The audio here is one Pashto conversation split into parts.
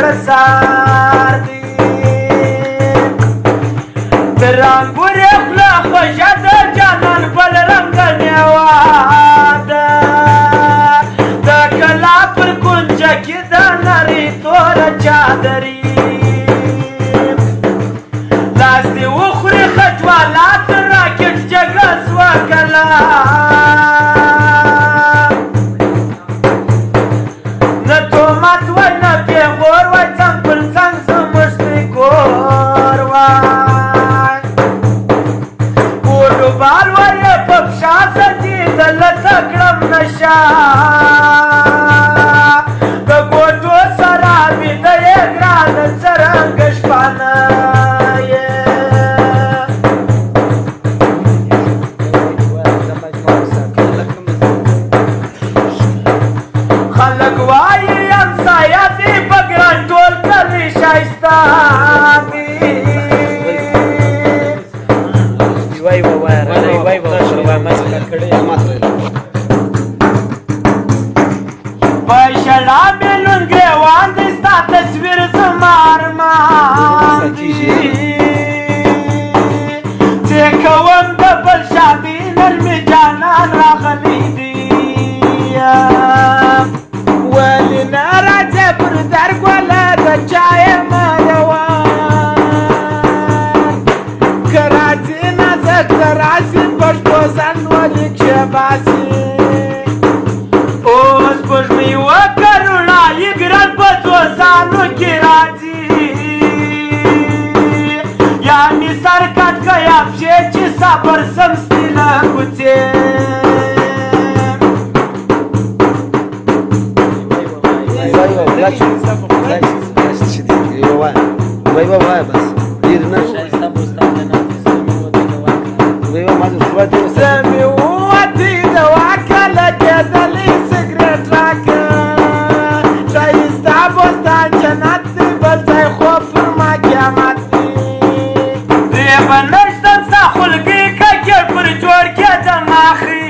سار دی درانګور خلا خوشا د جانان بل رنگ نیواده د کلا پر کنجه کې د نری تور چادري لاس دې وخوري خجوالات راکټ جګړه سوه کلا نه تومت وای نه پیغور وای څنګ پر څنګ زموږ ترې کور وای کورډوبال وایه په پښا سدېدله تکړم نشه د ګوټو سره بیده یې ګرانه څرنګه شپانه خلک وایي همسایه دې په ګران ټول کلي ښایسته دي په ژړا مې لوند ګرېوان دی ستا تصویر زما ارمان دي چې کوم د بل شادي نرمې جانان راغلی دي ولې نه راځې پر درګوله د چا یمه روان که راځې نازک ته راسي پښتو زنګ ولې کښېباسي اوس سپوږمۍ وکروړه یې ګران په دوزانو کې راځي یا مې سر کټ که یا پښې چې صبر سمستی له کوڅې زمې ووتې د واکله کېدلې سګرېټ راکه ښایسته بوستان جنت دی بل ځای خو پر ما قیامت دی دې به نشتم ستا خلګي ککړ پر جوړ کېدم اخري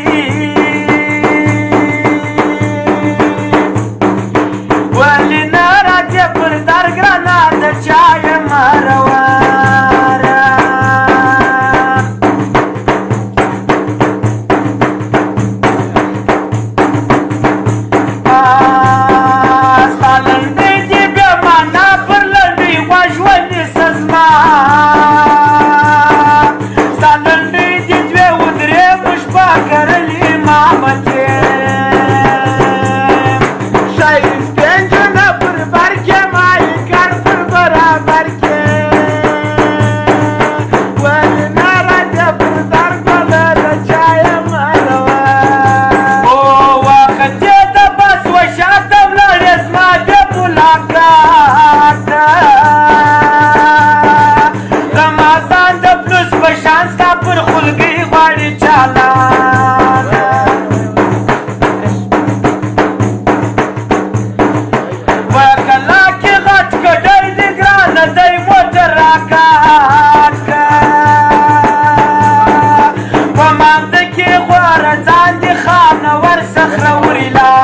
ولې نه راځې پر در ګرانه د چا یمه رواره ستا لنډۍ دې بې معنا پر لنډۍ غوږ ونیسه زما ستا لنډۍ دې دوې ودرې موږ په کرلې مامتې ښایستې نجونه پر بر کې مالکان پر برابر کې ولې نه راځې پر درګوله د چا یمه روان او وختې د بس وشاته ولاړې زما بې ملاقات رمضان د پلوس په شان ستا پر خلګۍ غواړي چالان په کلا کې غټ کډۍ دې ګرانه دی موټر راکاټ که په مانده کې غوره ځان دې خانه ورڅخه وریلا